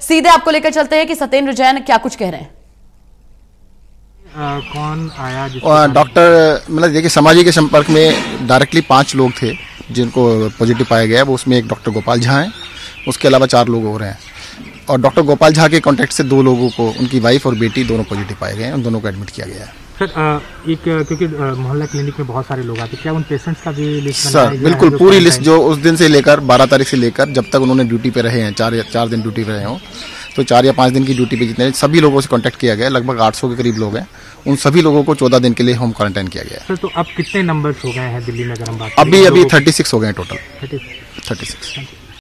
सीधे आपको लेकर चलते हैं कि सत्येंद्र जैन क्या कुछ कह रहे हैं। कौन आया? डॉक्टर मतलब देखिए, समाजी के संपर्क में डायरेक्टली 5 लोग थे जिनको पॉजिटिव पाया गया है। वो उसमें एक डॉक्टर गोपाल झा हैं, उसके अलावा 4 लोग हो रहे हैं। और डॉक्टर गोपाल झा के कॉन्टैक्ट से 2 लोगों को, उनकी वाइफ और बेटी, दोनों पॉजिटिव पाए गए हैं। उन दोनों को एडमिट किया गया है। सर क्योंकि मोहल्ला क्लिनिक में बहुत सारे लोग आते हैं, क्या उन पेशेंट्स का भी लिस्ट सर बिल्कुल पूरी लिस्ट, जो उस दिन से लेकर 12 तारीख से लेकर जब तक उन्होंने ड्यूटी पे रहे हैं, 4 दिन ड्यूटी पे रहे हों, तो 4 या 5 दिन की ड्यूटी पे जितने सभी लोगों से कांटेक्ट किया गया, लगभग 800 के करीब लोग हैं। उन सभी लोगों को 14 दिन के लिए होम क्वारंटाइन किया गया है। सर तो अब कितने नंबर्स हो गए हैं दिल्ली में अगर हम बात अभी 36 हो गए हैं टोटल। 36।